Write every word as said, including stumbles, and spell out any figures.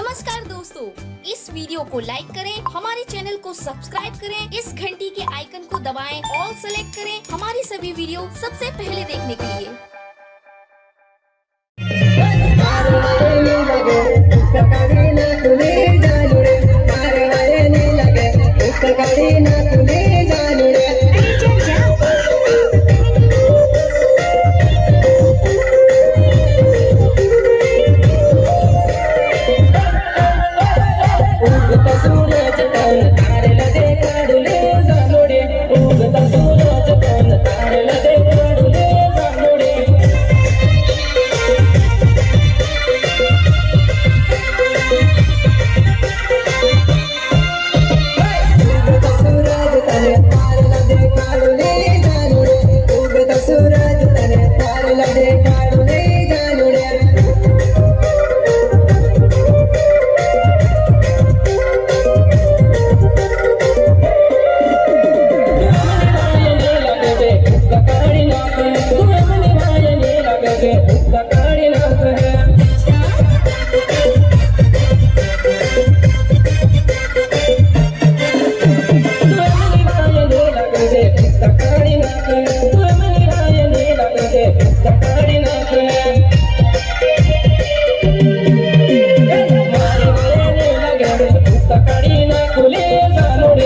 नमस्कार दोस्तों, इस वीडियो को लाइक करें, हमारे चैनल को सब्सक्राइब करें, इस घंटी के आइकन को दबाएं, ऑल सेलेक्ट करें हमारी सभी वीडियो सबसे पहले देखने के लिए। Takarina,